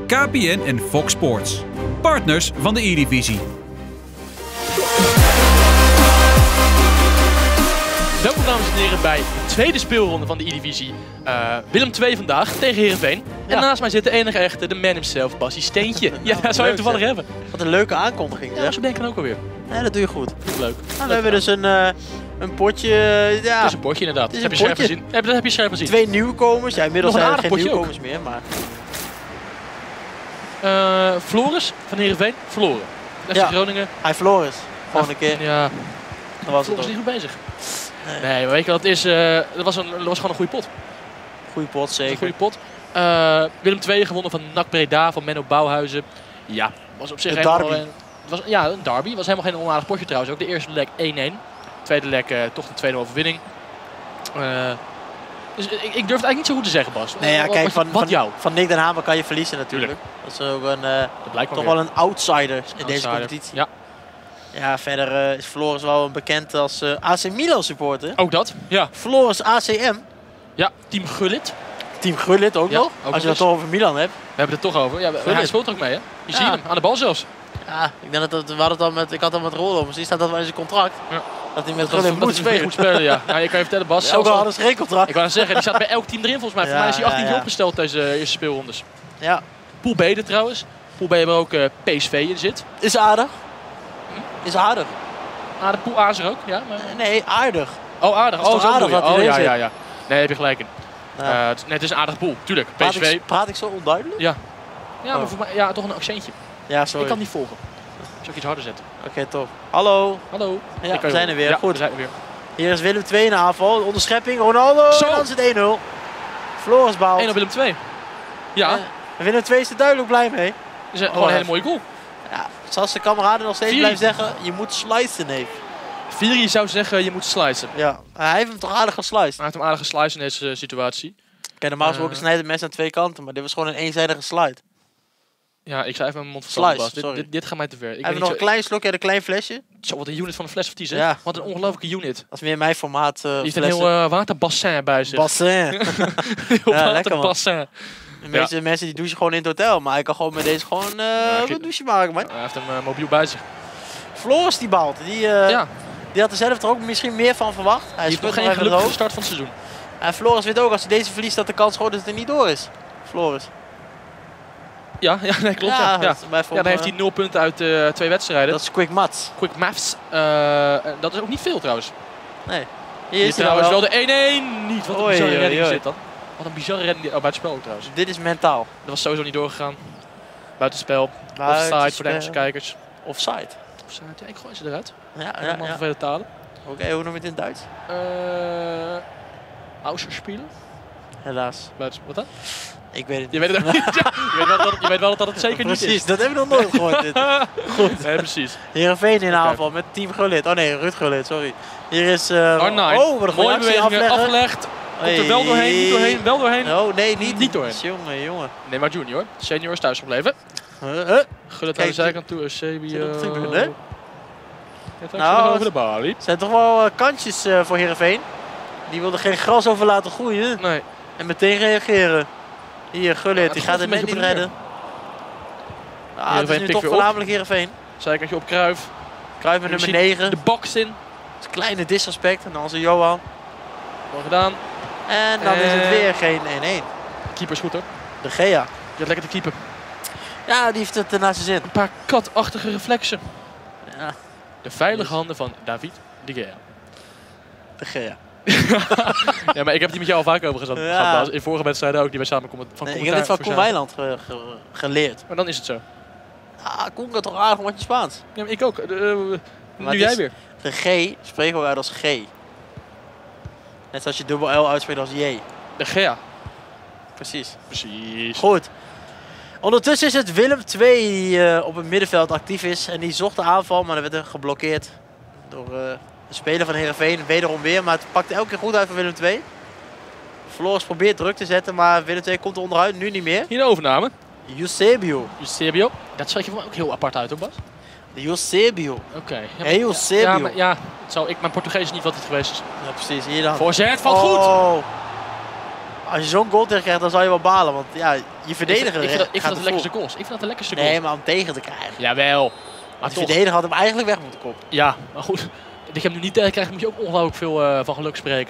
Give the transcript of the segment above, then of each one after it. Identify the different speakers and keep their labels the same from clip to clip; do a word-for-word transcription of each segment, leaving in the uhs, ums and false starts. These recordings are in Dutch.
Speaker 1: K P N en Fox Sports. Partners van de Eredivisie.
Speaker 2: Welkom dames en heren bij de tweede speelronde van de Eredivisie. Uh, Willem twee vandaag tegen Heerenveen. Ja. En naast mij zit de enige echte, de man himself, Bassie Steentje. Ja, dat zou je toevallig hebben.
Speaker 3: Wat een leuke aankondiging.
Speaker 2: Ja, zo denk ik ook alweer.
Speaker 3: Ja, dat doe je goed.
Speaker 2: Vind ik leuk.
Speaker 3: Nou, we hebben dus een, uh, een potje. Uh, ja.
Speaker 2: Het is een potje inderdaad.
Speaker 3: Het is
Speaker 2: heb
Speaker 3: een
Speaker 2: je scherp
Speaker 3: potje.
Speaker 2: gezien? Heb, dat heb je scherp gezien.
Speaker 3: Twee nieuwkomers. Ja, inmiddels
Speaker 2: Nog een
Speaker 3: zijn er
Speaker 2: aardig
Speaker 3: geen
Speaker 2: potje
Speaker 3: nieuwkomers meer. Maar...
Speaker 2: Uh, Floris van Heerenveen verloren. F C
Speaker 3: Ja.
Speaker 2: Groningen.
Speaker 3: Hij verloor is. Gewoon een keer.
Speaker 2: Ja,
Speaker 3: Dat was het
Speaker 2: Floris is
Speaker 3: ook.
Speaker 2: niet goed bezig.
Speaker 3: Nee.
Speaker 2: Nee, maar weet je wat het is? Uh, dat, was een, dat was gewoon een goede pot.
Speaker 3: Goeie pot,
Speaker 2: Een
Speaker 3: zeker.
Speaker 2: goede pot. Uh, Willem twee gewonnen van N A C Breda, van Menno Bouwhuizen. Ja, was op zich
Speaker 3: Een
Speaker 2: helemaal...
Speaker 3: derby.
Speaker 2: Uh, het was, ja, een derby. Was helemaal geen onaardig potje trouwens ook. De eerste leg één-één. Tweede leg uh, toch de tweede overwinning. Uh, dus ik, ik durf het eigenlijk niet zo goed te zeggen, Bas.
Speaker 3: Nee, ja,
Speaker 2: wat,
Speaker 3: kijk,
Speaker 2: wat,
Speaker 3: van,
Speaker 2: wat
Speaker 3: van,
Speaker 2: jou?
Speaker 3: van Nick den Hamer kan je verliezen natuurlijk. Dat is ook een, uh,
Speaker 2: Dat blijkt
Speaker 3: toch
Speaker 2: weer.
Speaker 3: wel een outsider in deze
Speaker 2: Outsider.
Speaker 3: competitie.
Speaker 2: Ja,
Speaker 3: Ja, verder uh, is Floris wel bekend als uh, A C Milan supporter.
Speaker 2: ook dat. Ja,
Speaker 3: Floris A C M.
Speaker 2: ja. Team Gullit.
Speaker 3: Team Gullit ook
Speaker 2: Ja,
Speaker 3: nog.
Speaker 2: ook nog
Speaker 3: Als je
Speaker 2: eens.
Speaker 3: het toch over Milan hebt.
Speaker 2: We hebben het er toch over. Ja,
Speaker 3: Gullit.
Speaker 2: hij speelt er ook mee, hè? Je
Speaker 3: Ja.
Speaker 2: ziet hem, aan de bal zelfs.
Speaker 3: Ja, ik denk dat het, we hadden het al met, ik had het al met Rollo, misschien staat dat wel in zijn contract.
Speaker 2: Ja.
Speaker 3: Dat hij met
Speaker 2: Dat,
Speaker 3: Gullit
Speaker 2: dat
Speaker 3: moet
Speaker 2: hij
Speaker 3: spelen.
Speaker 2: Moet spelen, ja. Nou, je kan je vertellen, Bas.
Speaker 3: Ja, ook
Speaker 2: zelfs
Speaker 3: al
Speaker 2: al-
Speaker 3: hadden ze geen contract.
Speaker 2: ik wou net zeggen, die staat bij elk team erin volgens mij. Voor
Speaker 3: Ja,
Speaker 2: mij is hij achttien
Speaker 3: ja, ja.
Speaker 2: opgesteld deze eerste speelrondes.
Speaker 3: Ja,
Speaker 2: Pool B er trouwens. Pool B hebben we ook uh, P S V in zit.
Speaker 3: is aardig. Is aardig.
Speaker 2: Ah, de Pool A is er ook, ja. Maar...
Speaker 3: Nee, aardig.
Speaker 2: Oh, aardig.
Speaker 3: Is toch
Speaker 2: Oh, zo
Speaker 3: aardig
Speaker 2: bedoel je.
Speaker 3: dat hij
Speaker 2: Oh, ja,
Speaker 3: erin
Speaker 2: ja,
Speaker 3: zit?
Speaker 2: ja. Nee, heb je gelijk in.
Speaker 3: Ja.
Speaker 2: Uh, het, nee, het is een aardige pool, tuurlijk.
Speaker 3: Praat
Speaker 2: P S V.
Speaker 3: ik, praat ik zo onduidelijk?
Speaker 2: Ja. Ja, maar
Speaker 3: Oh.
Speaker 2: voor mij, ja, toch een accentje.
Speaker 3: Ja, sorry.
Speaker 2: Ik kan niet volgen. Zal ik iets harder zetten?
Speaker 3: Oké, top. Hallo.
Speaker 2: Hallo.
Speaker 3: Ja,
Speaker 2: Ik kan
Speaker 3: we
Speaker 2: je
Speaker 3: zijn er
Speaker 2: horen.
Speaker 3: weer.
Speaker 2: Ja,
Speaker 3: Goed.
Speaker 2: we zijn er weer.
Speaker 3: Hier is Willem twee in de aanval. Onderschepping. Ronaldo.
Speaker 2: Zo.
Speaker 3: En dan is het één nul. Floris baalt.
Speaker 2: één op Willem twee. Ja,
Speaker 3: Ja. En Willem twee is er duidelijk blij mee.
Speaker 2: dat is een-
Speaker 3: Oh,
Speaker 2: gewoon een hele
Speaker 3: even.
Speaker 2: mooie goal.
Speaker 3: Ja, zoals de kameraden nog steeds
Speaker 2: Vier.
Speaker 3: blijven zeggen, je moet slicen, neef.
Speaker 2: Vieri zou zeggen, je moet slicen.
Speaker 3: Ja, hij heeft hem toch aardig gesliced.
Speaker 2: Hij heeft hem aardig gesliced in deze uh, situatie.
Speaker 3: Kijk, normaal gesproken
Speaker 2: Eh.
Speaker 3: snijdt het mes aan twee kanten, maar dit was gewoon een eenzijdige slide.
Speaker 2: Ja, ik zei even mijn mond van tanden,
Speaker 3: Slice,
Speaker 2: Bas. Dit,
Speaker 3: sorry.
Speaker 2: dit, dit gaat mij te ver. Ik
Speaker 3: Hebben
Speaker 2: weet
Speaker 3: we nog
Speaker 2: niet
Speaker 3: een klein slokje uit een klein flesje?
Speaker 2: zo, zo, wat een unit van de fles of die zeg.
Speaker 3: Ja.
Speaker 2: Wat een ongelofelijke unit.
Speaker 3: Dat is meer mijn formaat. Uh,
Speaker 2: Die heeft een heel uh, waterbassin bij zich.
Speaker 3: bassin.
Speaker 2: Heel
Speaker 3: Ja, lekker,
Speaker 2: waterbassin.
Speaker 3: De meeste mensen die douchen gewoon in het hotel, maar hij kan gewoon met deze gewoon uh,
Speaker 2: kijk.
Speaker 3: een douche maken, man.
Speaker 2: Hij heeft hem uh, mobiel bij zich.
Speaker 3: Floris die baalt, die, uh,
Speaker 2: Ja,
Speaker 3: die had er zelf er ook misschien meer van verwacht. Hij
Speaker 2: hij heeft nog
Speaker 3: schudt
Speaker 2: geen
Speaker 3: nog even
Speaker 2: gelukkige
Speaker 3: droog.
Speaker 2: start van het seizoen.
Speaker 3: En Floris weet ook, als hij deze verliest, dat de kans gewoon dat het er niet door is. Floris.
Speaker 2: Ja, ja nee, klopt. Ja, ja.
Speaker 3: dat is bij
Speaker 2: Ja,
Speaker 3: Vom,
Speaker 2: dan heeft
Speaker 3: uh,
Speaker 2: hij nul punten uit uh, twee wedstrijden.
Speaker 3: Dat is quick mats.
Speaker 2: Quick maths. Uh, dat is ook niet veel trouwens.
Speaker 3: Nee. Hier
Speaker 2: Hier
Speaker 3: is
Speaker 2: is
Speaker 3: hij
Speaker 2: trouwens
Speaker 3: wel.
Speaker 2: wel de één-één. Niet, wat een
Speaker 3: Oei,
Speaker 2: bizarre
Speaker 3: oei,
Speaker 2: redding
Speaker 3: oei.
Speaker 2: zit dan. Wat een bizarre redding. Oh, buitenspel ook trouwens.
Speaker 3: Dit is mentaal.
Speaker 2: Dat was sowieso niet doorgegaan. Buitenspel. Offside
Speaker 3: Buitenspel.
Speaker 2: voor de Engelse kijkers.
Speaker 3: Offside.
Speaker 2: Offside. Ja, ik gooi ze eruit.
Speaker 3: Ja,
Speaker 2: En
Speaker 3: ja,
Speaker 2: dan
Speaker 3: ja.
Speaker 2: van vele talen.
Speaker 3: Oké, hoe noem je het in het Duits?
Speaker 2: Uh, Ausserspelen.
Speaker 3: Helaas.
Speaker 2: Buiten, wat dan?
Speaker 3: Ik weet het
Speaker 2: Je
Speaker 3: niet.
Speaker 2: weet het ook niet. Ja, je, weet wel dat, je weet wel dat het zeker niet
Speaker 3: Precies,
Speaker 2: is.
Speaker 3: dat heb ik nog nooit gehoord. Dit. Goed.
Speaker 2: Nee, precies.
Speaker 3: Heerenveen in de
Speaker 2: Oké.
Speaker 3: aanval met team Gullit. Oh nee, Ruud Gullit, sorry. Hier is... Uh,
Speaker 2: Arnijn.
Speaker 3: oh, wat een goede
Speaker 2: Mooie
Speaker 3: actie
Speaker 2: bewegingen
Speaker 3: afleggen.
Speaker 2: afgelegd. Komt er wel doorheen, niet doorheen, wel doorheen.
Speaker 3: Oh nee, niet.
Speaker 2: Niet doorheen.
Speaker 3: Jongen, jongen.
Speaker 2: Nee, maar junior. Senior is thuis gebleven.
Speaker 3: Huh, huh.
Speaker 2: Gullit aan de
Speaker 3: Kijk,
Speaker 2: zijkant toe.
Speaker 3: zit
Speaker 2: Eusebio.
Speaker 3: op de tribune, hè?
Speaker 2: Het
Speaker 3: Nou,
Speaker 2: nou, over de balie.
Speaker 3: Er zijn toch wel uh, kansjes uh, voor Heerenveen. Die wilden geen gras over laten groeien.
Speaker 2: Nee.
Speaker 3: En meteen reageren. Hier, Gullit,
Speaker 2: Ja,
Speaker 3: die
Speaker 2: het
Speaker 3: gaat
Speaker 2: golft
Speaker 3: het
Speaker 2: een
Speaker 3: net niet
Speaker 2: beetje op de
Speaker 3: redden. Ah, het
Speaker 2: Heerenveen
Speaker 3: is nu
Speaker 2: pikt
Speaker 3: toch
Speaker 2: weer op.
Speaker 3: voornamelijk Heerenveen.
Speaker 2: Zijkantje op Cruijff.
Speaker 3: Kruijf met
Speaker 2: Je
Speaker 3: nummer
Speaker 2: ziet
Speaker 3: negen.
Speaker 2: De box in.
Speaker 3: Het is kleine disrespect. En dan onze Johan.
Speaker 2: Mooi gedaan.
Speaker 3: En dan is het
Speaker 2: En-
Speaker 3: weer geen één-één.
Speaker 2: Keeper is goed hoor.
Speaker 3: De Gea.
Speaker 2: Je hebt lekker te keeper.
Speaker 3: Ja, die heeft het uh, naar zijn zin.
Speaker 2: Een paar katachtige reflexen.
Speaker 3: Ja,
Speaker 2: De veilige handen van David de Gea.
Speaker 3: de Gea.
Speaker 2: Ja, maar ik heb die met jou al vaak over gezet.
Speaker 3: Ja.
Speaker 2: In vorige wedstrijden ook, die wij samen comment- van
Speaker 3: Nee, ik heb
Speaker 2: commentaar
Speaker 3: dit van
Speaker 2: voor
Speaker 3: Koen
Speaker 2: zaten.
Speaker 3: Weiland ge- ge- geleerd.
Speaker 2: Maar dan is het zo.
Speaker 3: Ah, Koen kan toch aardig wat je Spaans.
Speaker 2: Ja, maar ik ook. Uh, uh,
Speaker 3: Maar
Speaker 2: nu
Speaker 3: het
Speaker 2: jij
Speaker 3: is-
Speaker 2: weer.
Speaker 3: De G spreekt ook uit als G. Net zoals je dubbel L uitspreekt als J.
Speaker 2: De Gea.
Speaker 3: Precies.
Speaker 2: Precies.
Speaker 3: Goed. Ondertussen is het Willem twee die uh, op het middenveld actief is. En die zocht de aanval, maar dat werd er geblokkeerd door uh, de speler van Heerenveen. Wederom weer, maar het pakt elke keer goed uit voor Willem twee. Floris probeert druk te zetten, maar Willem twee komt er onderuit. Nu niet meer.
Speaker 2: Hier de overname.
Speaker 3: Eusebio.
Speaker 2: Eusebio. Dat schrijf je voor mij ook heel apart uit hoor, Bas.
Speaker 3: Eusebio.
Speaker 2: Oké. Okay. Ja,
Speaker 3: Hey, Eusebio.
Speaker 2: ja, maar, ja, het zou, ik, mijn Portugees is niet wat het geweest is.
Speaker 3: Ja, precies. Hier dan.
Speaker 2: Voorzet valt goed.
Speaker 3: Oh. Als je zo'n goal tegen krijgt, dan zou je wel balen. Want ja, je verdediger
Speaker 2: Ik vind dat, ik vind
Speaker 3: gaat
Speaker 2: dat de
Speaker 3: ervoor.
Speaker 2: lekkerste goals. Ik vind dat de lekkerste goals.
Speaker 3: Nee, maar om tegen te krijgen.
Speaker 2: Jawel. Maar
Speaker 3: Want de
Speaker 2: toch.
Speaker 3: verdediger had hem eigenlijk weg moeten koppen.
Speaker 2: Ja, maar goed. Dat je hem nu niet tegen krijgt, moet je ook ongelooflijk veel uh, van geluk spreken.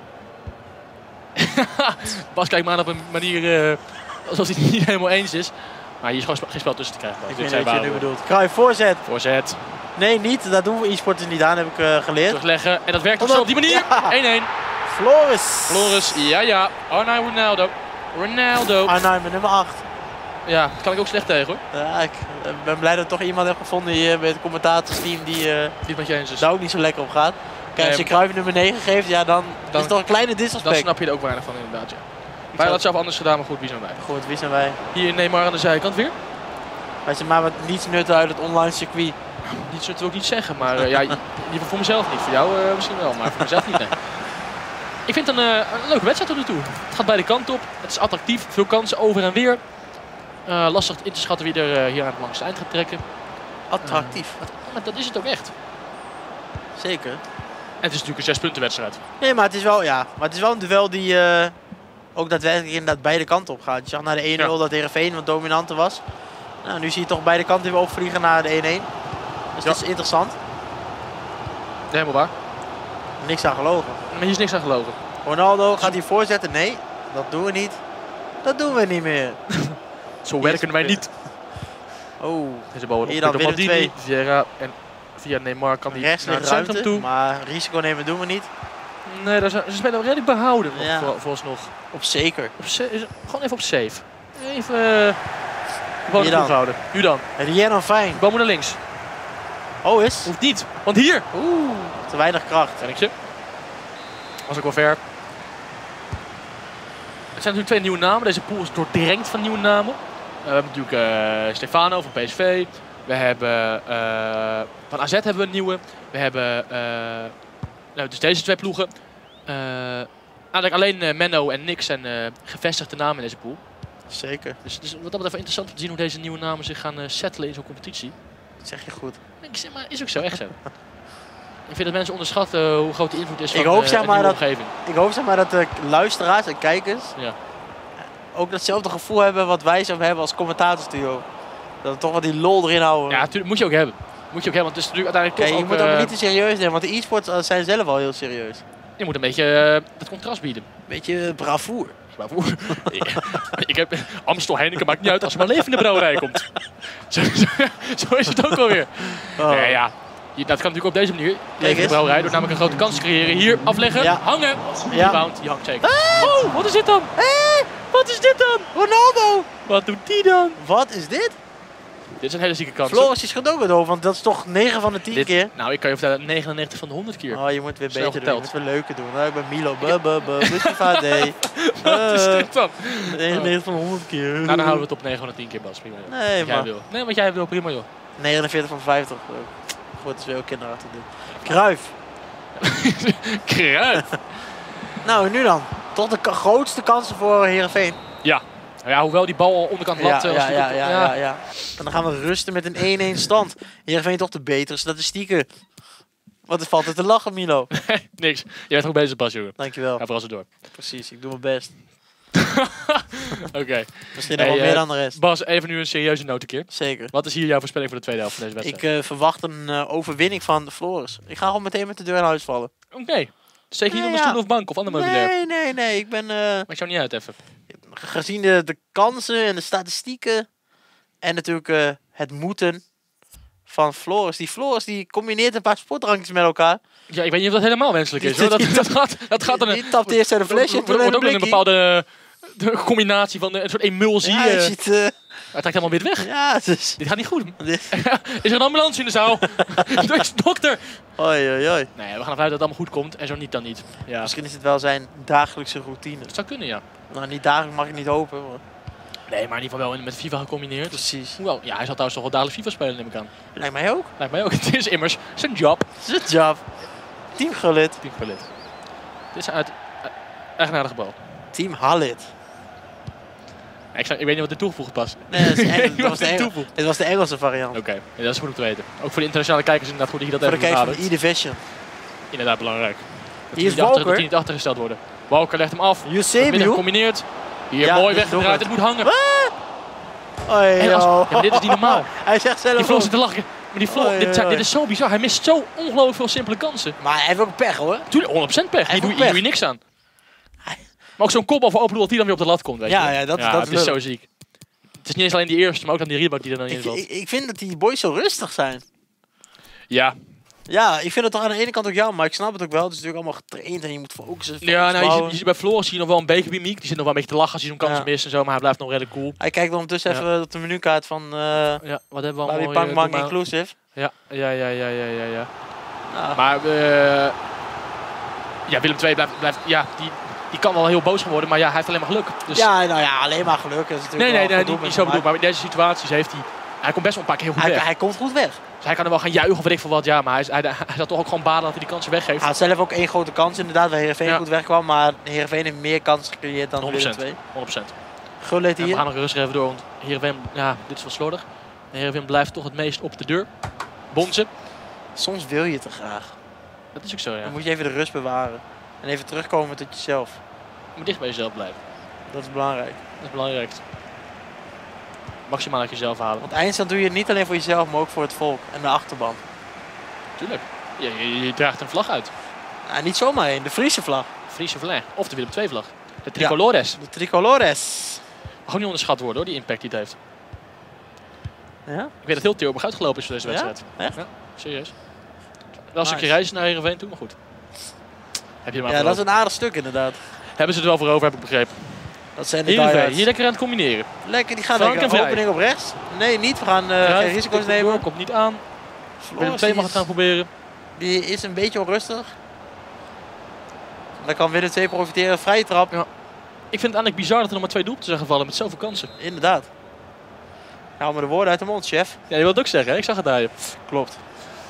Speaker 2: Bas kijkt maar aan op een manier uh, alsof hij het niet helemaal eens is. Maar hier is gewoon geen spel tussen te krijgen. Bas.
Speaker 3: Ik
Speaker 2: Dit
Speaker 3: weet
Speaker 2: zijn
Speaker 3: niet wat je nu
Speaker 2: wouwen.
Speaker 3: bedoelt. Cruijff, voorzet.
Speaker 2: Voorzet.
Speaker 3: Nee, niet. Dat doen we e-sporters niet aan, heb ik uh, geleerd.
Speaker 2: Terugleggen. En dat werkt ook
Speaker 3: Omdat-
Speaker 2: zo op die manier.
Speaker 3: Ja.
Speaker 2: één-één.
Speaker 3: Floris.
Speaker 2: Floris. Ja, ja. Arnau Ronaldo. Ronaldo.
Speaker 3: Arnhem met nummer acht.
Speaker 2: Ja, dat kan ik ook slecht tegen hoor.
Speaker 3: Ja, ik uh, ben blij dat ik toch iemand heb gevonden hier bij het commentatorsteam die uh,
Speaker 2: Die het met je eens is.
Speaker 3: daar ook niet zo lekker op gaat. Kijk, als je
Speaker 2: Nee,
Speaker 3: Cruijff nummer negen geeft, ja, dan,
Speaker 2: Dan-
Speaker 3: is het toch een kleine
Speaker 2: Dan
Speaker 3: disrespect.
Speaker 2: snap je er ook weinig van inderdaad, ja. Wij
Speaker 3: zou-
Speaker 2: hadden het zelf anders gedaan, maar goed, wie zijn wij?
Speaker 3: Goed, wie zijn wij?
Speaker 2: Hier Neymar aan de zijkant weer.
Speaker 3: Wij zijn maar wat niets nutten uit het online circuit.
Speaker 2: Niet zo te ook niet zeggen, maar uh, ja, in ieder geval voor mezelf niet. Voor jou uh, misschien wel, maar voor mezelf niet, nee. Ik vind het een, uh, een leuke wedstrijd tot nu toe. Het gaat beide kanten op. Het is attractief, veel kansen over en weer. Uh, lastig in te schatten wie er uh, hier aan het langste eind gaat trekken.
Speaker 3: Attractief.
Speaker 2: Uh, maar dat is het ook echt.
Speaker 3: Zeker.
Speaker 2: En het is natuurlijk een zes punten wedstrijd.
Speaker 3: Nee, maar het is wel, ja, maar het is wel een duel die uh, ook daadwerkelijk inderdaad beide kanten op gaat. Je zag naar de één nul
Speaker 2: Ja.
Speaker 3: dat Heerenveen wat dominanter was. Nou, nu zie je toch beide kanten weer opvliegen naar de één-één. Dus
Speaker 2: Ja.
Speaker 3: dat is interessant.
Speaker 2: Helemaal waar.
Speaker 3: Niks aan gelogen.
Speaker 2: Maar hier is niks aan gelogen.
Speaker 3: Ronaldo gaat hij voorzetten? Nee, dat doen we niet. Dat doen we niet meer.
Speaker 2: Zo werken wij niet.
Speaker 3: Oh,
Speaker 2: Deze bal wordt
Speaker 3: Hier dan
Speaker 2: opgepikt door
Speaker 3: Willem
Speaker 2: Maldini. Vieira en via Neymar kan hij
Speaker 3: rechts
Speaker 2: naar
Speaker 3: ligt
Speaker 2: het centrum
Speaker 3: ruimte,
Speaker 2: toe.
Speaker 3: maar risico nemen doen we niet.
Speaker 2: Nee, daar zijn, ze spelen redelijk behouden nog,
Speaker 3: Ja.
Speaker 2: voor, vooralsnog.
Speaker 3: Op zeker.
Speaker 2: Op sa- is- gewoon even op safe. Even uh, de bal
Speaker 3: Hier
Speaker 2: in de
Speaker 3: dan.
Speaker 2: houden. Nu dan.
Speaker 3: Rieno fijn.
Speaker 2: De bal moet naar links.
Speaker 3: Oh, is?
Speaker 2: Hoeft niet, want hier.
Speaker 3: Oeh, te weinig kracht.
Speaker 2: Tennetje. Was ook wel ver. Het zijn natuurlijk twee nieuwe namen. Deze pool is doordrenkt van nieuwe namen. Uh, we hebben natuurlijk uh, Stefano van P S V. We hebben uh, van A Z hebben we een nieuwe. We hebben uh, nou, dus deze twee ploegen. Uh, eigenlijk alleen uh, Menno en Nick zijn uh, gevestigde namen in deze pool.
Speaker 3: Zeker.
Speaker 2: Dus, dus wat dat betreft interessant om te zien hoe deze nieuwe namen zich gaan uh, settelen in zo'n competitie.
Speaker 3: Dat zeg je goed.
Speaker 2: Ik zeg maar, is ook zo, echt zo. Ik vind dat mensen onderschatten hoe groot de invloed is van
Speaker 3: Ik hoop,
Speaker 2: uh,
Speaker 3: zeg
Speaker 2: een
Speaker 3: maar,
Speaker 2: nieuwe
Speaker 3: dat-
Speaker 2: omgeving.
Speaker 3: Ik hoop zeg maar dat de luisteraars en kijkers
Speaker 2: Ja.
Speaker 3: ook datzelfde gevoel hebben wat wij zo hebben als commentatorstudio. Dat we toch wat die lol erin houden.
Speaker 2: Ja, natuurlijk moet je ook hebben. Moet je ook hebben, want het is natuurlijk uiteindelijk
Speaker 3: Kijk,
Speaker 2: toch
Speaker 3: je
Speaker 2: ook...
Speaker 3: moet ook
Speaker 2: eh,
Speaker 3: niet te serieus nemen, want de e-sports uh, zijn zelf al heel serieus.
Speaker 2: je moet een beetje uh, dat contrast bieden.
Speaker 3: Beetje bravoer.
Speaker 2: Waarvoor? ik heb Amstel Heineken, maakt niet uit als er maar leven in de brouwerij komt. Zo, zo, zo is het ook alweer.
Speaker 3: Oh.
Speaker 2: Nee, ja. Je- Dat kan natuurlijk op deze manier. Leven in de
Speaker 3: eens.
Speaker 2: brouwerij door namelijk een grote kans te creëren. Hier afleggen,
Speaker 3: Ja.
Speaker 2: hangen.
Speaker 3: Ja.
Speaker 2: Rebound, die hangt zeker. Oh, wat is dit dan?
Speaker 3: Hé,
Speaker 2: Wat is dit dan?
Speaker 3: Ronaldo!
Speaker 2: Wat doet die dan?
Speaker 3: Wat is dit?
Speaker 2: Dit is een hele zieke kans.
Speaker 3: Floris is gaat ook weer door, want dat is toch negen van de tien
Speaker 2: Dit-
Speaker 3: keer.
Speaker 2: Nou, ik kan je vertellen, negenennegentig van de honderd keer.
Speaker 3: Oh, je moet weer
Speaker 2: Snel
Speaker 3: beter doen. Je
Speaker 2: geteld.
Speaker 3: moet weer leuker doen. Nou, ik ben Milo. Buh, buh, buh. Mustafa D.
Speaker 2: Wat is dit dan?
Speaker 3: negenennegentig van de honderd keer.
Speaker 2: Nou, dan houden we het op negen van de tien keer, Bas. Prima, joh.
Speaker 3: Nee,
Speaker 2: Wat jij
Speaker 3: man.
Speaker 2: wil. Nee, wat jij wil, prima joh.
Speaker 3: negenenveertig van vijftig. Goed, het is weer ook kinderachtig doen. Cruijff.
Speaker 2: Kruid.
Speaker 3: Nou, nu dan. Toch de ka- grootste kansen voor Heerenveen.
Speaker 2: Ja. Nou ja, hoewel die bal onderkant lat...
Speaker 3: Ja,
Speaker 2: eh,
Speaker 3: ja,
Speaker 2: was
Speaker 3: ja,
Speaker 2: natuurlijk-
Speaker 3: ja, ja, ja. En dan gaan we rusten met een één-één stand. Heerenveen toch de betere statistieken. Wat valt er te lachen, Milo?
Speaker 2: Niks. Je bent goed bezig, Bas, jongen.
Speaker 3: Dankjewel.
Speaker 2: Ga vooral zo door.
Speaker 3: Precies, ik doe mijn best.
Speaker 2: Oké.
Speaker 3: Misschien nog
Speaker 2: Hey,
Speaker 3: wel meer
Speaker 2: eh,
Speaker 3: dan de rest.
Speaker 2: Bas, even nu een serieuze noot een keer.
Speaker 3: Zeker.
Speaker 2: Wat is hier jouw voorspelling voor de tweede helft van deze
Speaker 3: Ik
Speaker 2: wedstrijd?
Speaker 3: eh, verwacht een eh, overwinning van de Floris. Ik ga gewoon meteen met de deur in huis vallen.
Speaker 2: Oké. Steek je niet
Speaker 3: Nee,
Speaker 2: onder
Speaker 3: ja.
Speaker 2: stoel of bank of ander meubilair?
Speaker 3: Nee, nee, nee. Ik ben... eh,
Speaker 2: Maakt jou niet uit even.
Speaker 3: gezien de, de kansen en de statistieken en natuurlijk eh, het moeten van Floris. Die Floris die combineert een paar sportrankjes met elkaar.
Speaker 2: Ja, ik weet niet of dat helemaal wenselijk is.
Speaker 3: Die-
Speaker 2: hoor. Dat,
Speaker 3: die-
Speaker 2: dat gaat, dat gaat dan
Speaker 3: Die, die tapt eerst uit een flesje en
Speaker 2: wordt
Speaker 3: toen uit
Speaker 2: wordt
Speaker 3: een
Speaker 2: ook een
Speaker 3: blikje.
Speaker 2: bepaalde de combinatie van de, een soort emulsie.
Speaker 3: Ja,
Speaker 2: eh,
Speaker 3: je ziet... eh,
Speaker 2: hij trekt helemaal wit weg.
Speaker 3: ja, het is...
Speaker 2: Dit gaat niet goed.
Speaker 3: dit-
Speaker 2: Is er een ambulance in de zaal? Er is een dokter.
Speaker 3: Oei, oei, oei.
Speaker 2: Nee, we gaan ervan uit dat het allemaal goed komt. En zo niet, dan niet. Ja,
Speaker 3: Misschien is het wel zijn dagelijkse routine.
Speaker 2: dat zou kunnen, ja.
Speaker 3: Nou, niet dagelijks mag ik niet hopen. Maar...
Speaker 2: Nee, maar in ieder geval wel met FIFA gecombineerd.
Speaker 3: Precies.
Speaker 2: Hoewel, ja, hij zal trouwens toch wel dagelijks FIFA spelen, neem ik aan.
Speaker 3: Lijkt mij ook.
Speaker 2: Lijkt mij ook. Het is immers zijn job.
Speaker 3: Het is een job. Team Gullit.
Speaker 2: Pink Pallet. Dit is uit... Echt een aardige bal.
Speaker 3: Team Hallit.
Speaker 2: Ja, ik, zou, ik weet niet wat er toegevoegd pas.
Speaker 3: Nee, dat, is Engels,
Speaker 2: Wat
Speaker 3: dat, was de
Speaker 2: er
Speaker 3: Engel,
Speaker 2: toevoegt.
Speaker 3: dit was de Engelse variant.
Speaker 2: Oké, ja, dat is goed om te weten. Ook voor de internationale kijkers inderdaad goed dat je dat
Speaker 3: Voor de
Speaker 2: even
Speaker 3: kijkers van
Speaker 2: benadrukt.
Speaker 3: de E-Division.
Speaker 2: Inderdaad belangrijk. Dat
Speaker 3: Hier is
Speaker 2: die niet achter-
Speaker 3: Walker.
Speaker 2: dat die niet achtergesteld worden. Walker legt hem af.
Speaker 3: Eusebio.
Speaker 2: Gecombineerd. Hier
Speaker 3: Ja,
Speaker 2: mooi
Speaker 3: dit is
Speaker 2: weggedraaid. Het moet hangen.
Speaker 3: Oei,
Speaker 2: En als, ja,
Speaker 3: joh.
Speaker 2: maar dit is niet normaal.
Speaker 3: Hij zegt zelf
Speaker 2: Die Floor
Speaker 3: ook.
Speaker 2: zit te lachen. Maar die Floor,
Speaker 3: Oei,
Speaker 2: dit, zijn-
Speaker 3: oei.
Speaker 2: dit is zo bizar. Hij mist zo ongelooflijk veel simpele kansen.
Speaker 3: Maar hij heeft ook pech hoor.
Speaker 2: Tuurlijk, honderd procent pech. Hier
Speaker 3: heeft
Speaker 2: doe,
Speaker 3: ook
Speaker 2: hier
Speaker 3: pech.
Speaker 2: doe je niks aan.
Speaker 3: Hij-
Speaker 2: Maar ook zo'n kopbal voor open doel dat die dan weer op de lat komt. Weet
Speaker 3: Ja,
Speaker 2: je.
Speaker 3: ja, dat-
Speaker 2: ja,
Speaker 3: dat
Speaker 2: het
Speaker 3: is
Speaker 2: is zo
Speaker 3: lullig.
Speaker 2: ziek. Het is niet eens alleen die eerste, maar ook dan die rebound die er dan in
Speaker 3: Ik,
Speaker 2: valt.
Speaker 3: ik, ik vind dat die boys zo rustig zijn.
Speaker 2: Ja,
Speaker 3: Ja, ik vind het toch aan de ene kant ook jammer, maar ik snap het ook wel. Het is natuurlijk allemaal getraind en je moet focussen.
Speaker 2: ja
Speaker 3: focus
Speaker 2: nou, je, ziet,
Speaker 3: bouwen.
Speaker 2: je ziet bij Floris zie je nog wel een beetje mimiek. Die zit nog wel een beetje te lachen als hij zo'n kans
Speaker 3: Ja.
Speaker 2: mist en zo, maar hij blijft nog redelijk cool.
Speaker 3: Hij kijkt ondertussen
Speaker 2: Ja.
Speaker 3: even op de menukaart van uh,
Speaker 2: Ja, wat hebben we
Speaker 3: Babi
Speaker 2: allemaal?
Speaker 3: Pang
Speaker 2: hier?
Speaker 3: Bang
Speaker 2: Doe maar-
Speaker 3: Inclusive.
Speaker 2: Ja, ja, ja, ja, ja, ja. ja.
Speaker 3: Nou,
Speaker 2: Maar eh ja, Willem twee blijft, blijft ja, die, die kan wel heel boos gaan worden, maar ja, hij heeft alleen maar geluk. Dus,
Speaker 3: ja, nou ja, alleen maar geluk. Dat is natuurlijk
Speaker 2: nee, nee,
Speaker 3: wel
Speaker 2: nee,
Speaker 3: gedoe
Speaker 2: niet,
Speaker 3: met
Speaker 2: niet zo
Speaker 3: hem,
Speaker 2: bedoeld, maar in deze situaties heeft hij, hij komt best wel een paar keer heel goed
Speaker 3: hij,
Speaker 2: weg.
Speaker 3: hij komt goed weg.
Speaker 2: Dus hij kan er wel gaan juichen of weet ik veel wat, ja, maar hij, is- hij, hij zal toch ook gewoon balen dat hij die kansen weggeeft.
Speaker 3: Hij had zelf ook één grote kans inderdaad, waar Heerenveen
Speaker 2: Ja.
Speaker 3: goed wegkwam. Maar Heerenveen heeft meer kansen gecreëerd dan
Speaker 2: honderd
Speaker 3: Willem
Speaker 2: procent.
Speaker 3: twee.
Speaker 2: honderd procent.
Speaker 3: Gul heeft
Speaker 2: En we
Speaker 3: hier.
Speaker 2: gaan nog rustig even door, want Heerenveen, ja, dit is wel slordig. Heerenveen blijft toch het meest op de deur. Bonzen.
Speaker 3: Soms wil je te graag.
Speaker 2: Dat is ook zo, ja.
Speaker 3: Dan moet je even de rust bewaren. En even terugkomen tot jezelf.
Speaker 2: Je moet dicht bij jezelf blijven.
Speaker 3: Dat is belangrijk.
Speaker 2: Dat is het belangrijkste. Maximaal uit jezelf halen.
Speaker 3: Want eindstand doe je het niet alleen voor jezelf, maar ook voor het volk en de achterban.
Speaker 2: Tuurlijk. Je, je, je draagt een vlag uit.
Speaker 3: Nou, niet zomaar één, de Friese vlag.
Speaker 2: Friese vlag. Of de Willem twee vlag. De tricolores.
Speaker 3: De tricolores.
Speaker 2: Mag ook niet onderschat worden hoor, die impact die het heeft.
Speaker 3: Ja?
Speaker 2: Ik weet dat heel Tilburg uitgelopen is voor deze
Speaker 3: Ja?
Speaker 2: wedstrijd.
Speaker 3: Echt?
Speaker 2: Ja, serieus. Wel een stukje
Speaker 3: Nice.
Speaker 2: reizen naar Heerenveen toe, maar goed. Heb je er maar
Speaker 3: Ja,
Speaker 2: voor
Speaker 3: dat is
Speaker 2: over.
Speaker 3: een aardig stuk inderdaad.
Speaker 2: Hebben ze het wel voor over, heb ik begrepen.
Speaker 3: Dat zijn de
Speaker 2: Heerenveen,
Speaker 3: diehards.
Speaker 2: hier lekker aan het combineren.
Speaker 3: Lekker, die gaan
Speaker 2: Frank
Speaker 3: lekker.
Speaker 2: en vrij.
Speaker 3: Opening op rechts. Nee, niet. We gaan eh,
Speaker 2: Cruijff
Speaker 3: geen risico's
Speaker 2: tikt het door,
Speaker 3: nemen.
Speaker 2: komt niet aan. Willem
Speaker 3: Floris,
Speaker 2: twee
Speaker 3: die
Speaker 2: mag het
Speaker 3: is-
Speaker 2: gaan proberen.
Speaker 3: Die is een beetje onrustig. Dan kan Willem twee profiteren. Vrije trap.
Speaker 2: Ik vind het eigenlijk bizar dat er nog maar twee doelpunten zijn gevallen met zoveel kansen.
Speaker 3: Inderdaad. Hou me de woorden uit de mond, chef.
Speaker 2: Ja, je wilt het ook zeggen, hè? Ik zag het daar. je.
Speaker 3: Klopt.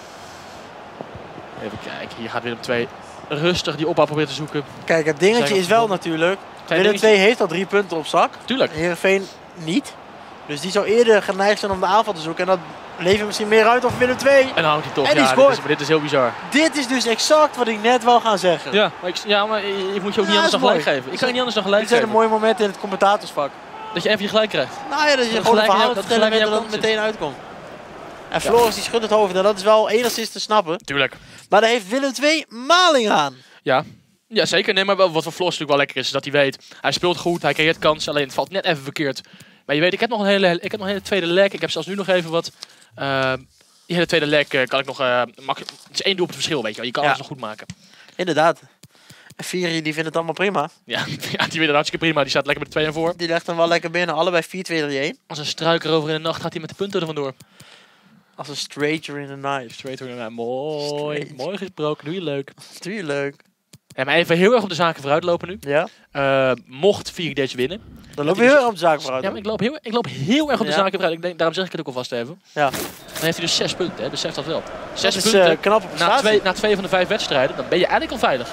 Speaker 2: Even kijken, hier gaat Willem twee rustig die opbouw proberen te zoeken.
Speaker 3: Kijk, het dingetje
Speaker 2: Zijn
Speaker 3: is wel
Speaker 2: gevonden.
Speaker 3: natuurlijk.
Speaker 2: Klein
Speaker 3: Willem
Speaker 2: dingetje.
Speaker 3: twee heeft al drie punten op zak.
Speaker 2: Tuurlijk.
Speaker 3: Heerenveen niet. Dus die zou eerder geneigd zijn om de aanval te zoeken. En dat levert misschien meer uit over Willem twee.
Speaker 2: En dan houdt hij toch.
Speaker 3: En die
Speaker 2: Ja, dit
Speaker 3: scoort.
Speaker 2: is, maar dit is heel bizar.
Speaker 3: Dit is dus exact wat ik net wou gaan zeggen.
Speaker 2: Ja, maar ik, ja, maar je je moet je ook
Speaker 3: Ja,
Speaker 2: niet anders
Speaker 3: dat
Speaker 2: dan
Speaker 3: is
Speaker 2: gelijk
Speaker 3: mooi.
Speaker 2: geven. Ik kan je niet anders dan gelijk
Speaker 3: Dit zijn de
Speaker 2: geven.
Speaker 3: mooie momenten in het commentatorsvak.
Speaker 2: Dat je even je gelijk krijgt.
Speaker 3: Nou ja, dat je
Speaker 2: Dat
Speaker 3: gewoon een
Speaker 2: gelijk in
Speaker 3: verhaal
Speaker 2: jou- dat
Speaker 3: vertellen
Speaker 2: gelijk in
Speaker 3: bent en
Speaker 2: jouw
Speaker 3: dat het
Speaker 2: kant
Speaker 3: meteen uitkomt. En Floris die schudt het hoofd en dat is wel enigszins te snappen.
Speaker 2: Tuurlijk.
Speaker 3: Maar daar heeft Willem twee maling aan.
Speaker 2: Ja. Ja, zeker. Nee, maar wel, wat voor Floris natuurlijk wel lekker is, is dat hij weet. Hij speelt goed, hij creëert kansen, alleen het valt net even verkeerd. Maar je weet, ik heb nog een hele, ik heb nog een hele tweede lek. Ik heb zelfs nu nog even wat. Uh, die hele tweede lek uh, kan ik nog. Uh, mag, het is één doelpunt verschil, weet je wel. Je kan
Speaker 3: Ja.
Speaker 2: alles nog goed maken.
Speaker 3: Inderdaad. En Vieri die vindt het allemaal prima.
Speaker 2: Ja, ja, die weet het hartstikke prima. Die staat lekker met de twee en voor.
Speaker 3: Die legt hem wel lekker binnen. Allebei vier twee drie een.
Speaker 2: Als een struiker over in de nacht gaat hij met de punten er vandoor.
Speaker 3: Als een stranger in the night.
Speaker 2: Straight door naar mooi.
Speaker 3: Straight.
Speaker 2: Mooi gesproken. Doe je leuk.
Speaker 3: Tuurlijk.
Speaker 2: Ja, maar even heel erg op de zaken vooruit lopen nu.
Speaker 3: Ja.
Speaker 2: Uh, mocht Vieri deze winnen.
Speaker 3: Dan loop je heel erg op de zaak vooruit.
Speaker 2: Ja, maar ik loop heel, ik loop heel erg op de
Speaker 3: Ja.
Speaker 2: zaken vooruit. Ik denk, daarom zeg ik het ook alvast even.
Speaker 3: Ja.
Speaker 2: Dan heeft hij dus zes punten, hè. Besef dat wel.
Speaker 3: Dat
Speaker 2: Zes
Speaker 3: is
Speaker 2: punten.
Speaker 3: uh, knappe
Speaker 2: Na
Speaker 3: prestatie.
Speaker 2: twee, na twee van de vijf wedstrijden, dan ben je eigenlijk al veilig.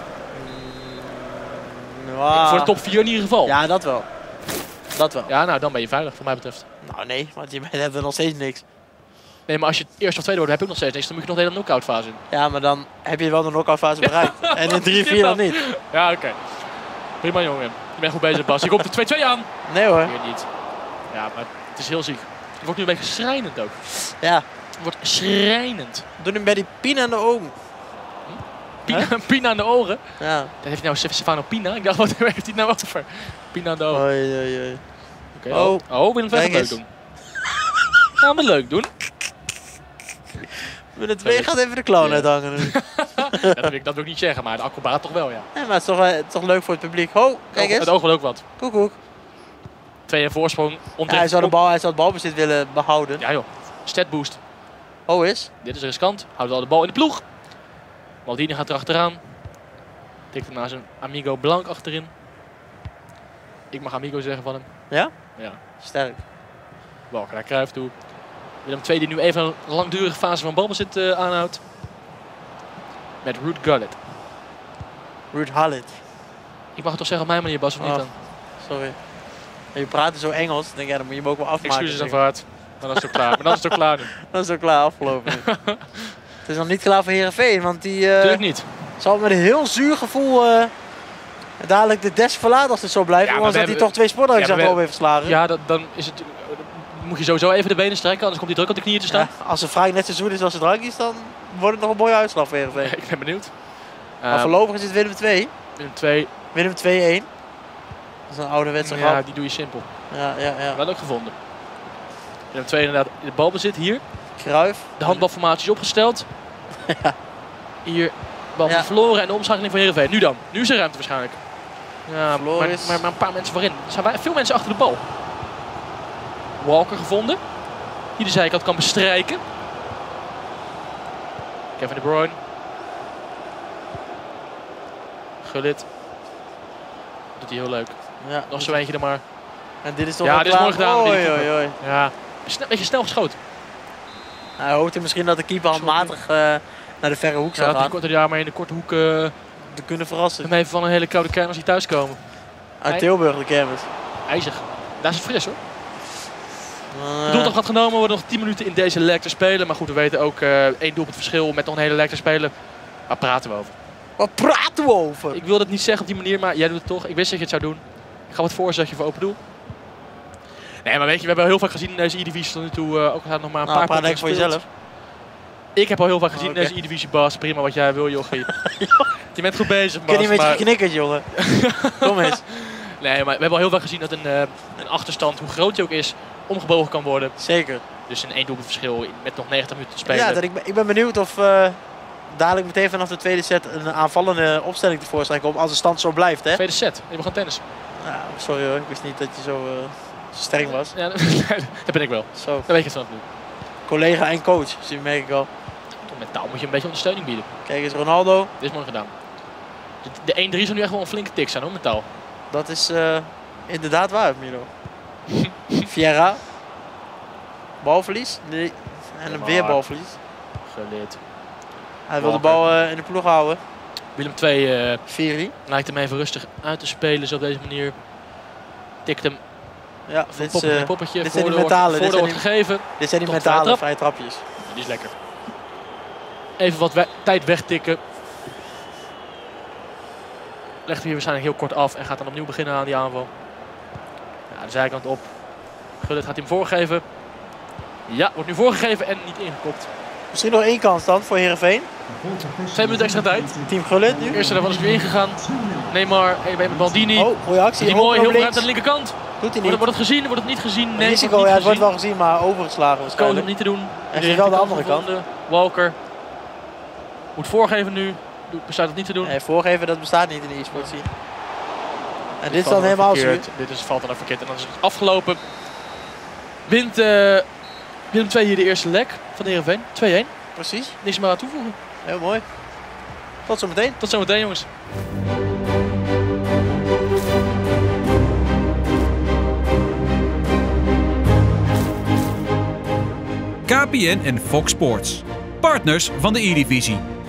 Speaker 3: Mm, ja.
Speaker 2: Voor de top vier in ieder geval. Ja.
Speaker 3: Ja, dat wel. Dat wel.
Speaker 2: nou dan ben je veilig, wat mij betreft.
Speaker 3: Nou nee, want je hebben we nog steeds niks.
Speaker 2: Nee, maar als je eerst of tweede wordt, heb je ook nog steeds niks. Dan moet je nog de hele knock-out fase in.
Speaker 3: Ja, maar dan heb je wel de knock-out fase bereikt. En in drie vier dan niet.
Speaker 2: Ja, oké. Okay. Prima jongen. Je bent goed bezig, Bas. Je komt de twee twee aan.
Speaker 3: Nee hoor.
Speaker 2: Hier niet. Ja, maar het is heel ziek. Het wordt nu een beetje schrijnend ook.
Speaker 3: Ja.
Speaker 2: Het wordt schrijnend.
Speaker 3: Doe hem bij die pien aan de ogen.
Speaker 2: Pina, Pina aan de oren.
Speaker 3: Ja.
Speaker 2: Dat heeft hij nou Stefano Pina. Ik dacht, wat heeft hij het nou over? Pina aan de oren.
Speaker 3: Oei, oei, oei.
Speaker 2: Oké.
Speaker 3: Oh.
Speaker 2: Oh, oh Willem twee gaat
Speaker 3: Kijk
Speaker 2: leuk
Speaker 3: eens.
Speaker 2: doen. Gaan we leuk doen.
Speaker 3: Willem twee gaat even de clown
Speaker 2: Ja.
Speaker 3: uithangen nu.
Speaker 2: dat, wil ik, dat wil ik niet zeggen, maar de acrobaat toch wel, ja.
Speaker 3: Nee, maar het is toch, wel- het is toch leuk voor het publiek. Ho, kijk
Speaker 2: Het
Speaker 3: eens.
Speaker 2: oog wil ook wat.
Speaker 3: Koek, koek.
Speaker 2: Twee en voorsprong.
Speaker 3: Ja,
Speaker 2: Onterecht.
Speaker 3: hij, zou de bal, hij zou het balbezit willen behouden.
Speaker 2: Ja joh. Stat boost.
Speaker 3: Ho is.
Speaker 2: Dit is riskant. Houdt wel de bal in de ploeg. Maldini gaat erachteraan. Tikt hem naar zijn amigo Blank achterin. Ik mag amigo zeggen van hem.
Speaker 3: Ja?
Speaker 2: Ja.
Speaker 3: Sterk.
Speaker 2: Walker naar Cruijff toe. Willem twee die nu even een langdurige fase van balbezit uh, aanhoudt. Met Ruud Gullit.
Speaker 3: Ruud Hallit.
Speaker 2: Ik mag het toch zeggen op mijn manier, Bas, of niet
Speaker 3: Oh.
Speaker 2: dan?
Speaker 3: Sorry. En je praat zo Engels. Dan denk ik, ja, dan moet je hem ook wel afmaken.
Speaker 2: Excuses dan
Speaker 3: zeg.
Speaker 2: voor het. Maar dan is het ook klaar. Maar dan is het ook klaar nu.
Speaker 3: Dat is ook klaar afgelopen. nu. Het is nog niet klaar voor Heerenveen. Want die uh,
Speaker 2: Natuurlijk niet.
Speaker 3: zal met een heel zuur gevoel uh, En dadelijk de Des verlaat als het zo blijft.
Speaker 2: Ja, maar
Speaker 3: Ondanks
Speaker 2: we
Speaker 3: dat hij
Speaker 2: hebben-
Speaker 3: toch twee sportdagen
Speaker 2: Ja, maar
Speaker 3: ja,
Speaker 2: we-
Speaker 3: heeft verslagen.
Speaker 2: Ja, dat, dan is het, moet je sowieso even de benen strekken, anders komt hij druk op de knieën te staan.
Speaker 3: Ja, als het vrij net seizoen is als het drankjes, dan wordt het nog een mooie uitslag voor Heerenveen.
Speaker 2: Ik ben benieuwd.
Speaker 3: Maar
Speaker 2: Uh,
Speaker 3: voorlopig is het Willem twee.
Speaker 2: Willem twee,
Speaker 3: Willem twee-één. Dat is een ouderwetse
Speaker 2: ja,
Speaker 3: grap.
Speaker 2: die doe je simpel.
Speaker 3: Ja, ja, ja.
Speaker 2: Wel ook gevonden. Willem twee inderdaad in het balbezit hier.
Speaker 3: Cruijff.
Speaker 2: De handbalformatie is opgesteld. Hier, bal
Speaker 3: Ja.
Speaker 2: verloren en de omschakeling van Heerenveen. Nu dan. Nu is er ruimte waarschijnlijk. Ja,
Speaker 3: Verloren
Speaker 2: maar,
Speaker 3: is-
Speaker 2: maar, maar een paar mensen voorin. Er zijn wij- veel mensen achter de bal. Walker gevonden. Die de zijkant kan bestrijken. Kevin De Bruyne. Gullit. Doet hij heel leuk.
Speaker 3: Ja.
Speaker 2: Nog zo eentje er maar.
Speaker 3: En dit is toch
Speaker 2: Ja,
Speaker 3: wel
Speaker 2: dit is
Speaker 3: klaar?
Speaker 2: mooi gedaan,
Speaker 3: Oei,
Speaker 2: die keeper.
Speaker 3: oei, oei.
Speaker 2: Ja, een beetje snel geschoten.
Speaker 3: Hij hoopte misschien dat de keeper handmatig uh, naar de verre hoek
Speaker 2: Ja,
Speaker 3: zou
Speaker 2: dat
Speaker 3: gaan.
Speaker 2: die korte jaar maar in de korte hoek uh,
Speaker 3: Te kunnen verrassen.
Speaker 2: hem even van een hele koude kern als hij thuiskomen.
Speaker 3: Uit Tilburg, de kermis.
Speaker 2: IJzig. Daar is het fris hoor.
Speaker 3: Uh,
Speaker 2: De doeldag gaat genomen, worden nog tien minuten in deze leg te spelen. Maar goed, we weten ook uh, één doelpunt verschil met nog een hele leg te spelen. Waar praten we over?
Speaker 3: Wat praten we over?
Speaker 2: Ik wilde het niet zeggen op die manier, maar jij doet het toch. Ik wist dat je het zou doen. Ik ga wat voorzetje voor open doel. Nee, maar weet je, we hebben heel vaak gezien in deze E-divisie tot nu toe. Uh, ook al nog maar een
Speaker 3: Nou,
Speaker 2: paar
Speaker 3: praat
Speaker 2: potjes
Speaker 3: lekker voor
Speaker 2: gespeeld.
Speaker 3: jezelf.
Speaker 2: Ik heb al heel vaak gezien
Speaker 3: Oh,
Speaker 2: in
Speaker 3: oké.
Speaker 2: deze E-divisie, Bas. Prima wat jij wil, jochie. Je bent goed bezig,
Speaker 3: Ik
Speaker 2: Bas.
Speaker 3: ken niet met je
Speaker 2: maar-
Speaker 3: geknikkerd, jongen. Kom eens.
Speaker 2: Nee, maar we hebben al heel vaak gezien dat een, uh, een achterstand, hoe groot die ook is, omgebogen kan worden.
Speaker 3: Zeker.
Speaker 2: Dus een één doelpunt verschil met nog negentig minuten te spelen.
Speaker 3: Ja, dat ik, ben, ik ben benieuwd of uh, dadelijk meteen vanaf de tweede set een aanvallende opstelling tevoorschijn komt als de stand zo blijft. Hè?
Speaker 2: Tweede set, je begon tennis.
Speaker 3: Nou, sorry hoor, ik wist niet dat je zo, uh, zo streng was.
Speaker 2: Ja, dat ben ik wel.
Speaker 3: Zo,
Speaker 2: Dan weet je het vanaf nu.
Speaker 3: collega en coach, zie merk ik al.
Speaker 2: Toch met taal moet je een beetje ondersteuning bieden.
Speaker 3: Kijk eens, Ronaldo.
Speaker 2: Dit is mooi gedaan. De- De één drie zou nu echt wel een flinke tik zijn hoor, met taal.
Speaker 3: Dat is uh, inderdaad waar, Milo. Vieira. Balverlies. Nee. En een
Speaker 2: maar.
Speaker 3: weer balverlies.
Speaker 2: Geleerd.
Speaker 3: Hij wil de
Speaker 2: Walker.
Speaker 3: bal uh, in de ploeg houden.
Speaker 2: Willem twee uh,
Speaker 3: Vieri.
Speaker 2: lijkt hem even rustig uit te spelen, zo op deze manier. Tikt hem
Speaker 3: Ja,
Speaker 2: van
Speaker 3: dit, is,
Speaker 2: poppetje
Speaker 3: uh,
Speaker 2: naar poppetje.
Speaker 3: dit zijn die
Speaker 2: Voordeel wordt-
Speaker 3: mentale, dit
Speaker 2: voordeel
Speaker 3: zijn
Speaker 2: wordt gegeven.
Speaker 3: dit zijn die
Speaker 2: Toch
Speaker 3: mentale
Speaker 2: vrije
Speaker 3: vrije trapjes.
Speaker 2: Die is lekker. Even wat we tijd wegtikken. Legt hij hier waarschijnlijk heel kort af en gaat dan opnieuw beginnen aan die aanval. Ja, de zijkant op. Gullit gaat hij hem voorgeven. Ja, wordt nu voorgegeven en niet ingekopt.
Speaker 3: Misschien nog één kans dan voor Heerenveen.
Speaker 2: Twee minuten extra tijd.
Speaker 3: Team Gullit nu.
Speaker 2: De eerste daarvan is nu ingegaan. Neymar, even met Baldini.
Speaker 3: Oh, goede actie.
Speaker 2: Die
Speaker 3: Hoog
Speaker 2: mooi, heel
Speaker 3: naar
Speaker 2: veel ruimte aan
Speaker 3: links.
Speaker 2: de linkerkant.
Speaker 3: Doet hij
Speaker 2: Wordt,
Speaker 3: niet.
Speaker 2: wordt het gezien? Wordt het niet gezien? Nee,
Speaker 3: Risico,
Speaker 2: wordt
Speaker 3: ja,
Speaker 2: niet
Speaker 3: het wordt
Speaker 2: gezien.
Speaker 3: wel gezien, maar overgeslagen
Speaker 2: Koos om
Speaker 3: waarschijnlijk.
Speaker 2: niet te doen.
Speaker 3: En
Speaker 2: De
Speaker 3: ging wel de
Speaker 2: rechterkant
Speaker 3: andere kant.
Speaker 2: gevonden. Walker. Moet voorgeven nu. Doet- Besluit het niet te doen.
Speaker 3: Nee, voorgeven dat bestaat niet in de e-sport zie. En dit is
Speaker 2: valt
Speaker 3: dan helemaal zuur.
Speaker 2: verkeerd. Dit is, valt dan ook verkeerd en dan is het afgelopen. Wint uh, Willem twee hier de eerste leg van de Heerenveen. twee-één.
Speaker 3: Precies,
Speaker 2: Niks meer aan toevoegen.
Speaker 3: heel mooi. Tot zometeen.
Speaker 2: Tot zometeen jongens.
Speaker 1: K P N en Fox Sports. Partners van de E-divisie.